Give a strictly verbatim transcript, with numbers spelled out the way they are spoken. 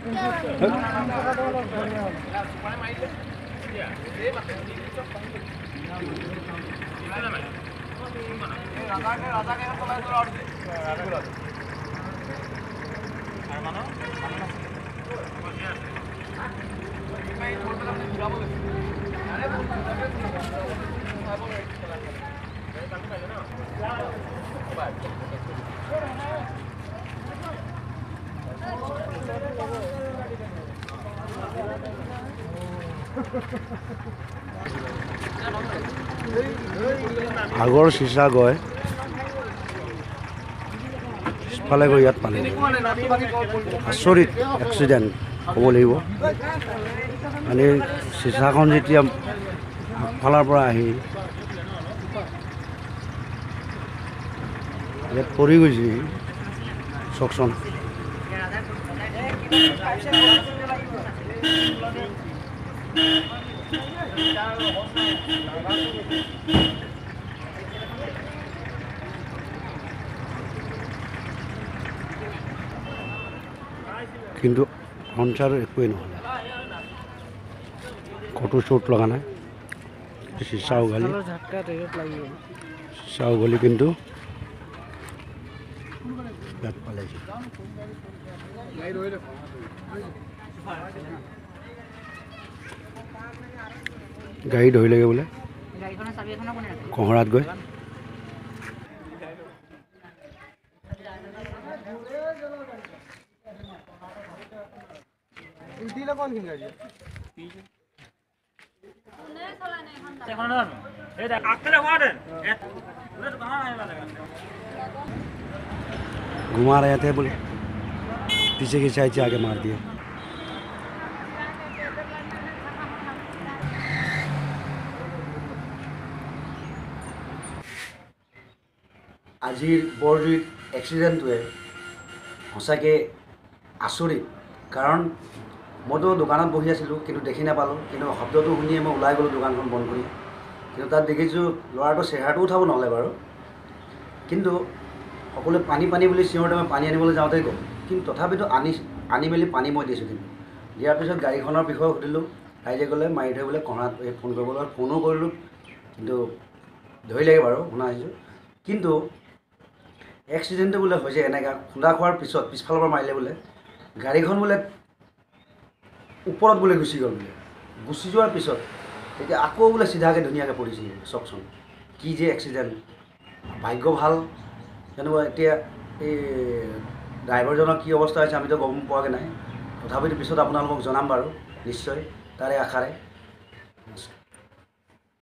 আগৰ চিচা গৈ পিছফালে গৈ ইয়াত পালে আচৰিত এক্সিডেণ্ট হ'ব লাগিব। মানে চিচাখন যেতিয়া আগফালৰ পৰা আহি ইয়াত পৰি গৈছে চকচন। কিন্তু সঞ্চাৰ একোৱেই নহ'লে, কতো চোট লগা নাই। চিচা উঘালি চিচা উঘালি কিন্তু ইয়াত পালেহি। গাড়ী ধৰিলেগৈ বোলে কহৰাত গৈ। घुमा रहे थे बोले, पीछे की साइड से आगे मार दिया। আজিৰ বৰজুইত এক্সিডেণ্টটোৱে সঁচাকৈ আচৰিত। কাৰণ মইতো দোকানত বহি আছিলোঁ, কিন্তু দেখি নাপালোঁ। কিন্তু শব্দটো শুনিয়ে মই ওলাই গ'লোঁ দোকানখন বন্ধ কৰি। কিন্তু তাত দেখিছোঁ ল'ৰাটোৰ চেহেৰাটো উঠাব নহ'লে বাৰু, কিন্তু সকলোৱে পানী পানী বুলি চিঞৰতে মই পানী আনিবলৈ যাওঁতেই গ'ল। কিন্তু তথাপিতো আনি আনি মেলি পানী মই দিছোঁ। কিন্তু দিয়াৰ পিছত গাড়ীখনৰ বিষয়ে সুধিলোঁ, ৰাইজে ক'লে মাৰি থৈ বোলে কহৰাত ফোন কৰিবলৈ। ফোনো কৰিলোঁ, কিন্তু ধৰিলেগৈ বাৰু, শুনা আহিছোঁ। কিন্তু এক্সিডেণ্টটো বোলে হৈছে এনেকৈ খুন্দা খোৱাৰ পিছত পিছফালৰ পৰা মাৰিলে বোলে। গাড়ীখন বোলে ওপৰত বোলে গুচি গ'ল বোলে। গুচি যোৱাৰ পিছত এতিয়া আকৌ বোলে চিধাকৈ ধুনীয়াকৈ পৰিছে। চাওকচোন কি যে এক্সিডেণ্ট। ভাগ্য ভাল যেনেকুৱা। এতিয়া এই ড্ৰাইভাৰজনৰ কি অৱস্থা হৈছে আমিতো গম পোৱাগৈ নাই। তথাপিতো পিছত আপোনালোকক জনাম বাৰু নিশ্চয়, তাৰে আশাৰে।